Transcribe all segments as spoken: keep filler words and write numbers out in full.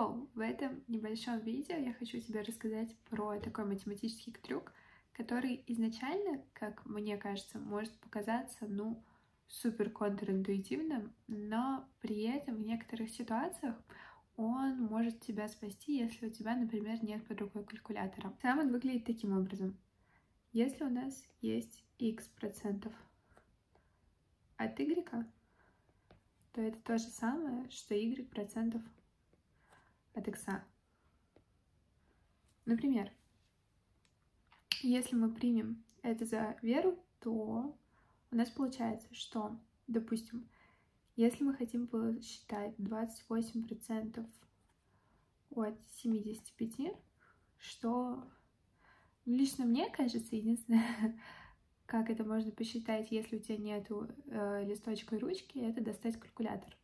Hello! В этом небольшом видео я хочу тебе рассказать про такой математический трюк, который изначально, как мне кажется, может показаться, ну, супер контринтуитивным, но при этом в некоторых ситуациях он может тебя спасти, если у тебя, например, нет под рукой калькулятора. Сам он выглядит таким образом. Если у нас есть x процентов от y, то это то же самое, что y процентов от x. Например, если мы примем это за веру, то у нас получается, что, допустим, если мы хотим посчитать двадцать восемь процентов от семидесяти пяти, что лично мне кажется, единственное, как это можно посчитать, если у тебя нету э, листочка и ручки, это достать калькулятор.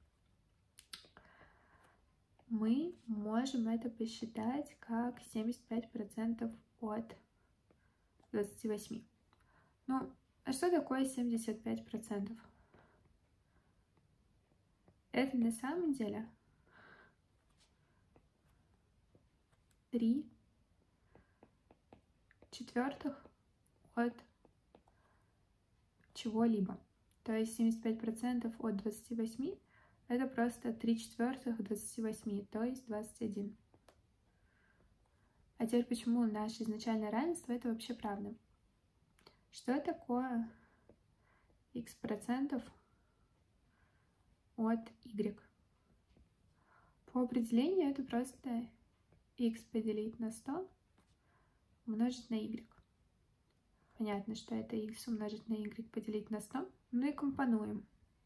Мы можем это посчитать как семьдесят пять процентов от двадцати восьми. Ну, а что такое семьдесят пять процентов? Это на самом деле три четвертых от чего-либо. То есть семьдесят пять процентов от двадцати восьми это просто три четвертых двадцати восьми, то есть двадцать один. А теперь почему наше изначальное равенство это вообще правда? Что такое x процентов от y? По определению это просто x поделить на сто умножить на y. Понятно, что это x умножить на y поделить на сто. Ну и компонуем.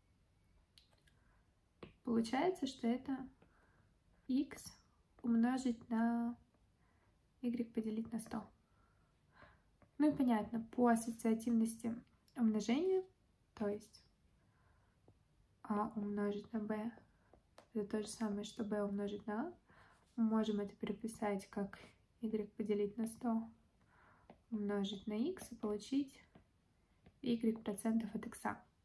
Получается, что это x умножить на y поделить на сто. Ну и понятно, по ассоциативности умножения, то есть а умножить на b, это то же самое, что b умножить на a. Мы можем это переписать как y поделить на сто умножить на x и получить y процентов от x.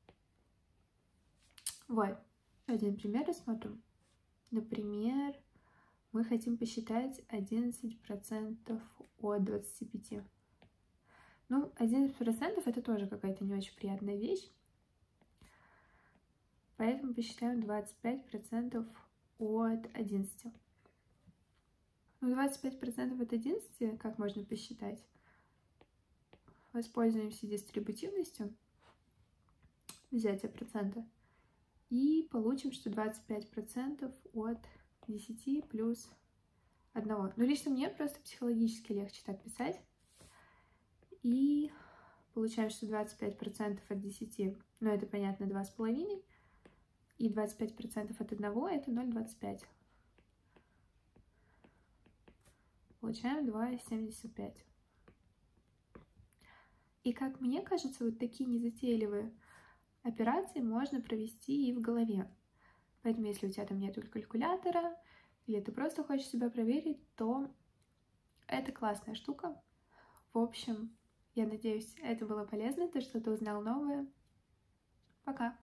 Вот. Один пример рассмотрим. Например, мы хотим посчитать одиннадцать процентов от двадцати пяти. Ну, одиннадцать процентов это тоже какая-то не очень приятная вещь. Поэтому посчитаем двадцать пять процентов от одиннадцати. Ну, двадцать пять процентов от одиннадцати, как можно посчитать? Воспользуемся дистрибутивностью взятия процента. И получим, что двадцать пять процентов от десяти плюс одного. Ну, лично мне просто психологически легче так писать. И получаем, что двадцать пять процентов от десяти, ну, это, понятно, два с половиной. И двадцать пять процентов от одного это ноль целых двадцать пять. Получаем два целых семьдесят пять. И, как мне кажется, вот такие незатейливые операции можно провести и в голове. Поэтому, если у тебя там нет калькулятора, или ты просто хочешь себя проверить, то это классная штука. В общем, я надеюсь, это было полезно, ты что-то узнал новое. Пока!